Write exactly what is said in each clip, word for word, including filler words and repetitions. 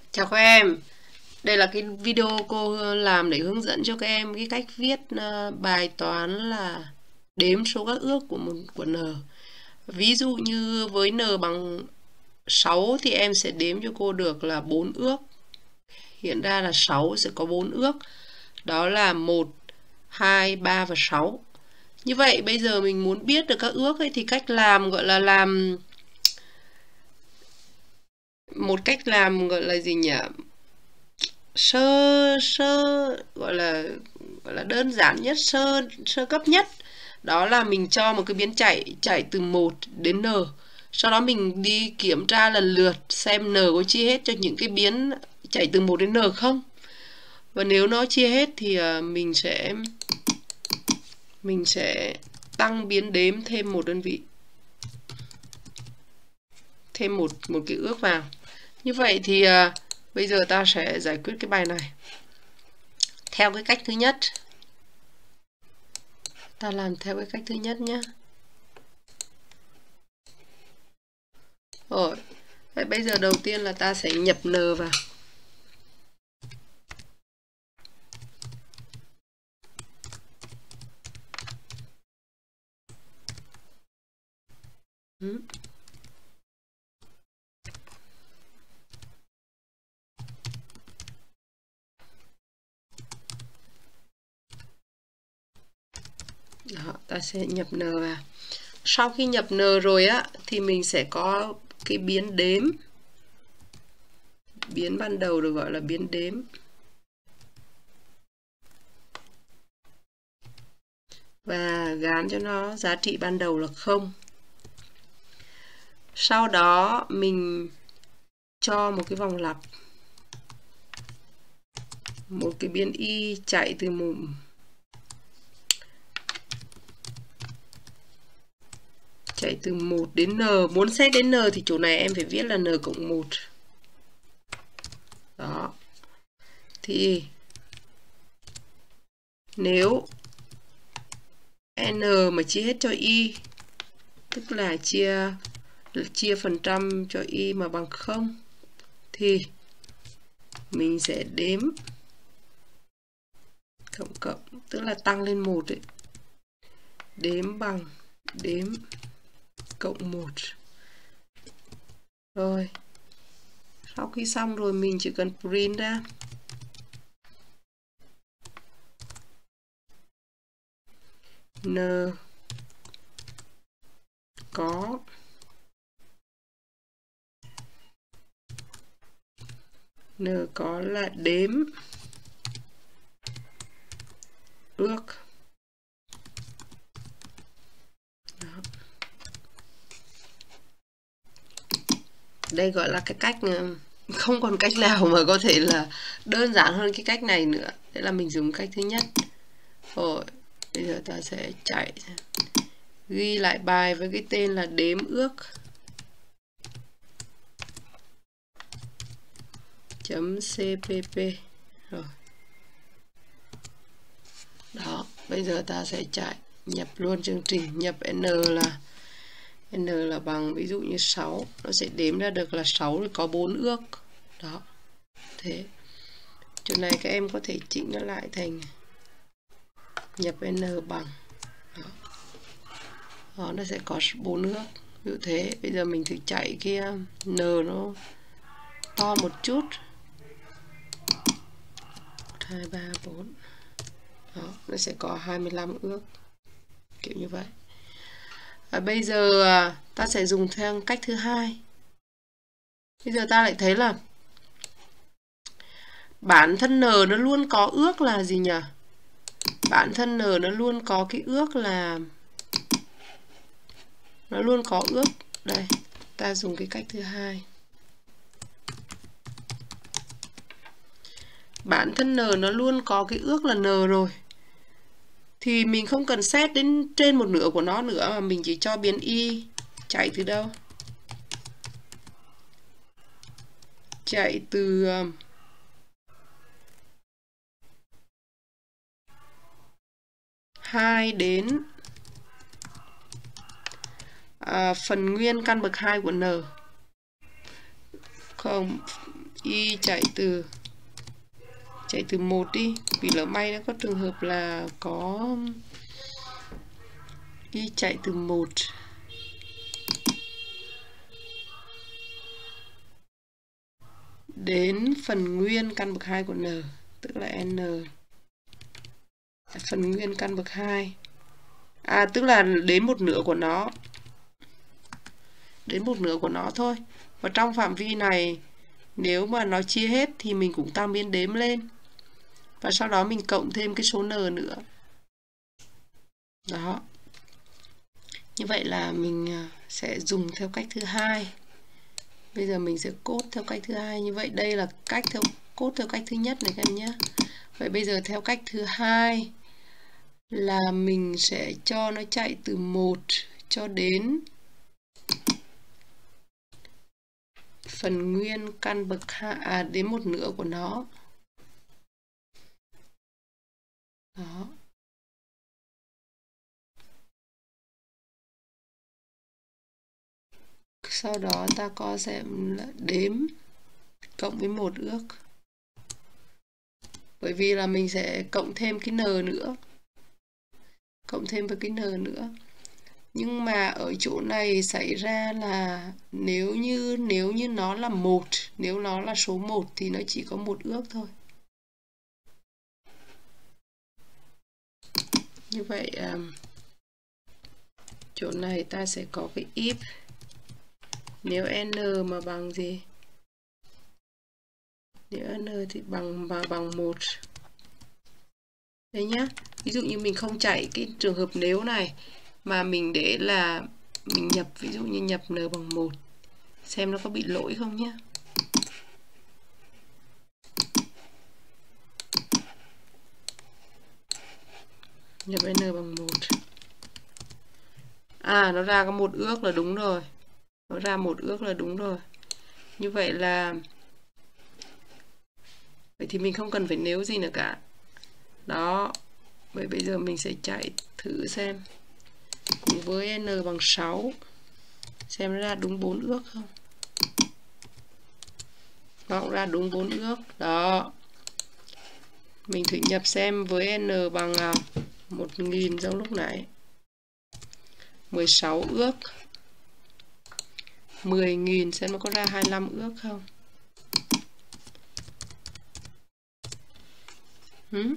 Chào các em. Đây là cái video cô làm để hướng dẫn cho các em cái cách viết bài toán là đếm số các ước của một của n. Ví dụ như với n bằng sáu thì em sẽ đếm cho cô được là bốn ước. Hiện ra là sáu sẽ có bốn ước. Đó là một, hai, ba và sáu. Như vậy bây giờ mình muốn biết được các ước ấy thì cách làm gọi là làm một cách làm gọi là gì nhỉ? sơ sơ gọi là gọi là đơn giản nhất, sơ sơ cấp nhất, đó là mình cho một cái biến chạy chạy từ một đến n, sau đó mình đi kiểm tra lần lượt xem n có chia hết cho những cái biến chạy từ một đến n không, và nếu nó chia hết thì mình sẽ mình sẽ tăng biến đếm thêm một đơn vị, thêm một một cái ước vào. Như vậy thì bây giờ ta sẽ giải quyết cái bài này theo cái cách thứ nhất. Ta làm theo cái cách thứ nhất nhé. Rồi, vậy bây giờ đầu tiên là ta sẽ nhập n vào. Ừ. Đó, ta sẽ nhập n vào. Sau khi nhập n rồi á thì mình sẽ có cái biến đếm. Biến ban đầu được gọi là biến đếm. Và gán cho nó giá trị ban đầu là không. Sau đó mình cho một cái vòng lặp. Một cái biến y chạy từ một chạy từ một đến n. Muốn xét đến n thì chỗ này em phải viết là n cộng một. Đó. Thì nếu n mà chia hết cho y, tức là chia chia phần trăm cho y mà bằng không, thì mình sẽ đếm cộng cộng, tức là tăng lên một ấy. Đếm bằng đếm cộng một. Rồi. Sau khi xong rồi mình chỉ cần print ra. N có N có là đếm ước. Đó. Đây gọi là cái cách, không còn cách nào mà có thể là đơn giản hơn cái cách này nữa. Đấy là mình dùng cách thứ nhất. Rồi, bây giờ ta sẽ chạy ghi lại bài với cái tên là đếm ước chấm cpp. Rồi. Đó, bây giờ ta sẽ chạy nhập luôn chương trình. Nhập n là n là bằng ví dụ như sáu, nó sẽ đếm ra được là sáu thì có bốn ước. Đó. Thế. Chỗ này các em có thể chỉnh nó lại thành nhập n bằng. Đó. Đó, nó sẽ có bốn ước. Ví dụ thế. Bây giờ mình thử chạy kia n nó to một chút. hai, ba, bốn. Đó, nó sẽ có hai mươi lăm ước. Kiểu như vậy. Và bây giờ ta sẽ dùng theo cách thứ hai. Bây giờ ta lại thấy là bản thân n nó luôn có ước là gì nhỉ? Bản thân n nó luôn có cái ước là nó luôn có ước. Đây, ta dùng cái cách thứ hai. Bản thân n nó luôn có cái ước là n rồi. Thì mình không cần xét đến trên một nửa của nó nữa, mà mình chỉ cho biến y chạy từ đâu? Chạy từ hai đến à, phần nguyên căn bậc hai của n. Không, y chạy từ chạy từ một đi, vì lỡ may nó có trường hợp là có y chạy từ một đến phần nguyên căn bậc hai của n, tức là n phần nguyên căn bậc hai. À, tức là đến một nửa của nó. Đến một nửa của nó thôi. Và trong phạm vi này, nếu mà nó chia hết thì mình cũng tăng biên đếm lên. Và sau đó mình cộng thêm cái số n nữa. Đó. Như vậy là mình sẽ dùng theo cách thứ hai. Bây giờ mình sẽ code theo cách thứ hai. Như vậy đây là cách theo code theo cách thứ nhất này các em nhé. Vậy bây giờ theo cách thứ hai là mình sẽ cho nó chạy từ một cho đến phần nguyên căn bậc hai, à, đến một nửa của nó. Đó. Sau đó ta có sẽ đếm cộng với một ước. Bởi vì là mình sẽ cộng thêm cái n nữa. Cộng thêm với cái n nữa. Nhưng mà ở chỗ này xảy ra là nếu như nếu như nó là một, nếu nó là số một thì nó chỉ có một ước thôi. Như vậy chỗ này ta sẽ có cái if nếu n mà bằng gì? Nếu n thì bằng bằng bằng một. Đấy nhá. Ví dụ như mình không chạy cái trường hợp nếu này mà mình để là mình nhập, ví dụ như nhập n bằng một, xem nó có bị lỗi không nhé. Nhập n bằng một. À, nó ra có một ước là đúng rồi. Nó ra một ước là đúng rồi. Như vậy là vậy thì mình không cần phải nếu gì nữa cả. Đó. Vậy bây giờ mình sẽ chạy thử xem. Cùng với n bằng sáu. Xem nó ra đúng bốn ước không. Nó cũng ra đúng bốn ước. Đó. Mình thử nhập xem với n bằng một nghìn giống lúc nãy. mười sáu ước. mười nghìn xem nó có ra hai mươi lăm ước không. Ừ?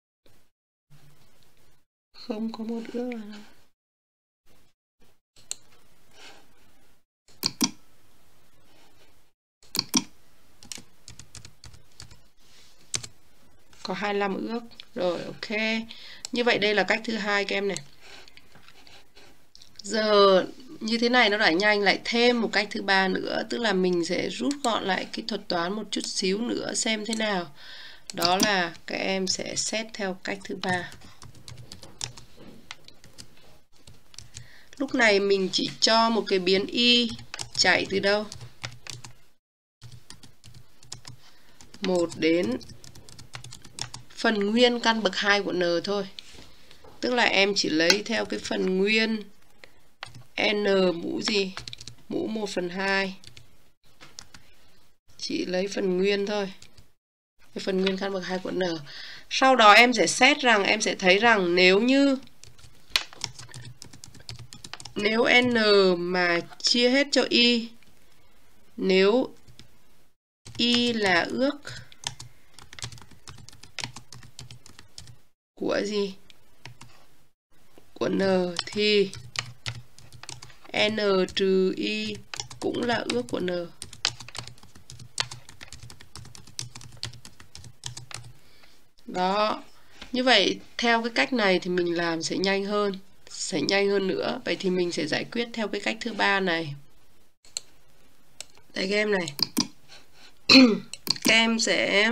Không có một ước là đâu. Có hai mươi lăm ước. Rồi, ok. Như vậy đây là cách thứ hai các em này. Giờ như thế này nó đã nhanh, lại thêm một cách thứ ba nữa, tức là mình sẽ rút gọn lại cái thuật toán một chút xíu nữa xem thế nào. Đó là các em sẽ xét theo cách thứ ba. Lúc này mình chỉ cho một cái biến y chạy từ đâu? một đến phần nguyên căn bậc hai của n thôi. Tức là em chỉ lấy theo cái phần nguyên n mũ gì? Mũ một phần hai. Chỉ lấy phần nguyên thôi. Cái phần nguyên căn bậc hai của n. Sau đó em sẽ xét rằng, em sẽ thấy rằng nếu như nếu n mà chia hết cho y, nếu y là ước của gì? Của n thì n trừ y cũng là ước của n. Đó. Như vậy theo cái cách này thì mình làm sẽ nhanh hơn, sẽ nhanh hơn nữa. Vậy thì mình sẽ giải quyết theo cái cách thứ ba này. Đây các em này. Các em sẽ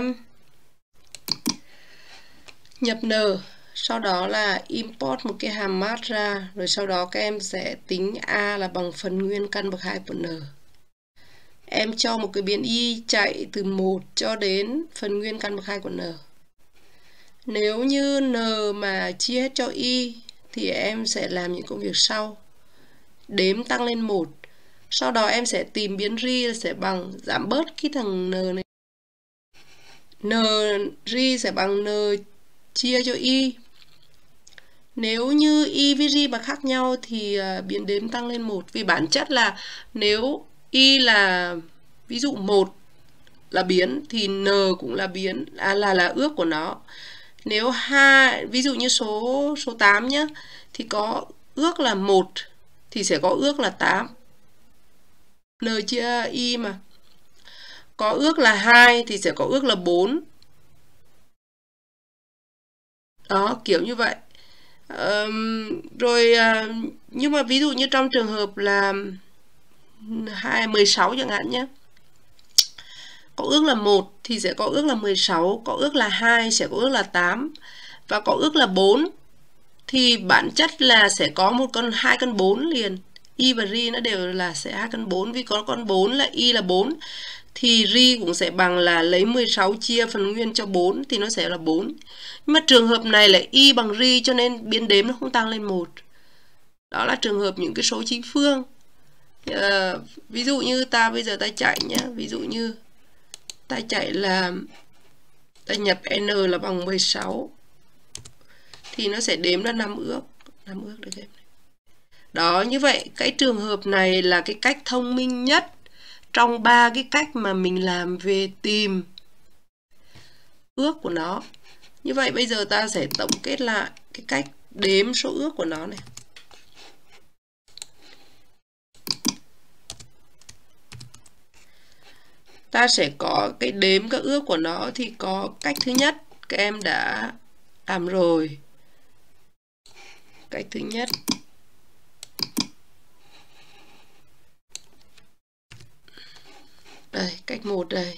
nhập n, sau đó là import một cái hàm math ra, rồi sau đó các em sẽ tính a là bằng phần nguyên căn bậc hai của n. Em cho một cái biến y chạy từ một cho đến phần nguyên căn bậc hai của n. Nếu như n mà chia hết cho y thì em sẽ làm những công việc sau. Đếm tăng lên một. Sau đó em sẽ tìm biến ri sẽ bằng giảm bớt cái thằng n này n ri sẽ bằng n chia cho y. Nếu như y với ri mà khác nhau thì uh, biến đếm tăng lên một. Vì bản chất là nếu y là ví dụ một là biến thì n cũng là biến, à, là là ước của nó. Nếu hai, ví dụ như số số tám nhé, thì có ước là một thì sẽ có ước là tám. N chia y mà. Có ước là hai thì sẽ có ước là bốn. Đó, kiểu như vậy. Um, rồi uh, nhưng mà ví dụ như trong trường hợp là hai mười sáu chẳng hạn nhé, có ước là một thì sẽ có ước là mười sáu, có ước là hai sẽ có ước là tám, và có ước là bốn thì bản chất là sẽ có một con hai con bốn liền. Y và ri nó đều là sẽ hai con bốn, vì có con bốn là y là bốn thì ri cũng sẽ bằng là lấy mười sáu chia phần nguyên cho bốn thì nó sẽ là bốn. Nhưng mà trường hợp này là y bằng ri cho nên biến đếm nó không tăng lên một. Đó là trường hợp những cái số chính phương. À, ví dụ như ta bây giờ ta chạy nhé, ví dụ như ta chạy là ta nhập n là bằng mười sáu thì nó sẽ đếm ra năm ước, năm ước được em. Đó, như vậy cái trường hợp này là cái cách thông minh nhất trong ba cái cách mà mình làm về tìm ước của nó. Như vậy bây giờ ta sẽ tổng kết lại cái cách đếm số ước của nó này. Ta sẽ có cái đếm các ước của nó thì có cách thứ nhất các em đã làm rồi. Cách thứ nhất đây, cách một đây.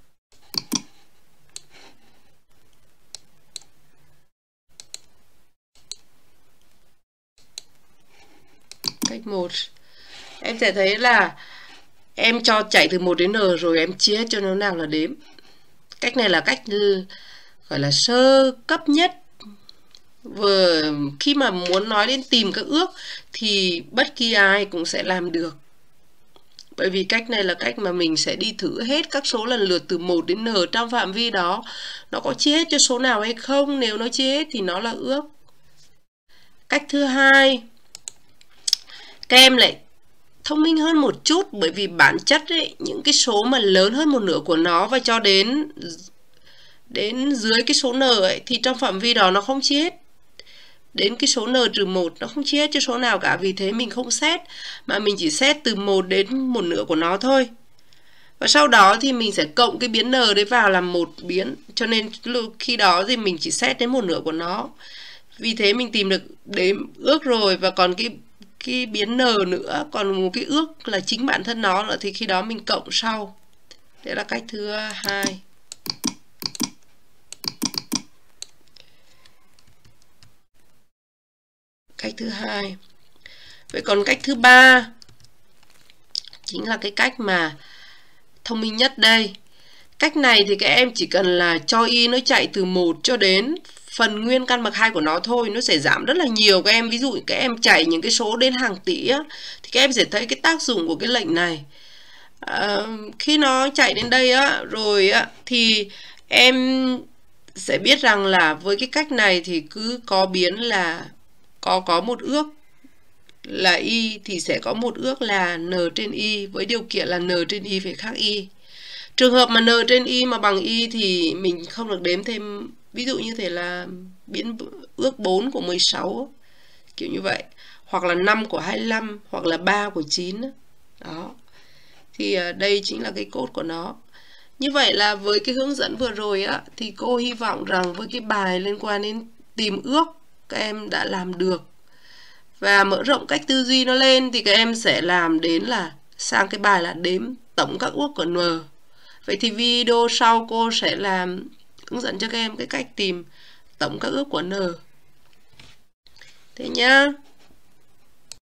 Cách một em sẽ thấy là em cho chạy từ một đến n rồi em chia hết cho nó nào là đếm. Cách này là cách gọi là sơ cấp nhất. Vừa khi mà muốn nói đến tìm các ước thì bất kỳ ai cũng sẽ làm được. Bởi vì cách này là cách mà mình sẽ đi thử hết các số lần lượt từ một đến n trong phạm vi đó. Nó có chia hết cho số nào hay không? Nếu nó chia hết thì nó là ước. Cách thứ hai, các em lại thông minh hơn một chút, bởi vì bản chất ấy, những cái số mà lớn hơn một nửa của nó và cho đến đến dưới cái số n ấy, thì trong phạm vi đó nó không chia hết. Đến cái số n trừ một nó không chia hết cho số nào cả, vì thế mình không xét mà mình chỉ xét từ một đến một nửa của nó thôi. Và sau đó thì mình sẽ cộng cái biến n đấy vào làm một biến, cho nên khi đó thì mình chỉ xét đến một nửa của nó. Vì thế mình tìm được đếm ước rồi, và còn cái cái biến n nữa, còn một cái ước là chính bản thân nó nữa, thì khi đó mình cộng sau. Đấy là cách thứ hai. Cách thứ hai. Vậy còn cách thứ ba chính là cái cách mà thông minh nhất đây. Cách này thì các em chỉ cần là cho y nó chạy từ một cho đến phần nguyên căn bậc hai của nó thôi, nó sẽ giảm rất là nhiều các em. Ví dụ các em chạy những cái số đến hàng tỷ á, thì các em sẽ thấy cái tác dụng của cái lệnh này. À, khi nó chạy đến đây á, rồi á, thì em sẽ biết rằng là với cái cách này thì cứ có biến là có có một ước là y thì sẽ có một ước là n trên y, với điều kiện là n trên y phải khác y. Trường hợp mà n trên y mà bằng y thì mình không được đếm thêm, ví dụ như thế là biến ước bốn của mười sáu, kiểu như vậy, hoặc là năm của hai mươi lăm, hoặc là ba của chín. Đó. Thì đây chính là cái cốt của nó. Như vậy là với cái hướng dẫn vừa rồi á, thì cô hy vọng rằng với cái bài liên quan đến tìm ước các em đã làm được. Và mở rộng cách tư duy nó lên thì các em sẽ làm đến là sang cái bài là đếm tổng các ước của n. Vậy thì video sau cô sẽ làm hướng dẫn cho các em cái cách tìm tổng các ước của n. Thế nhá.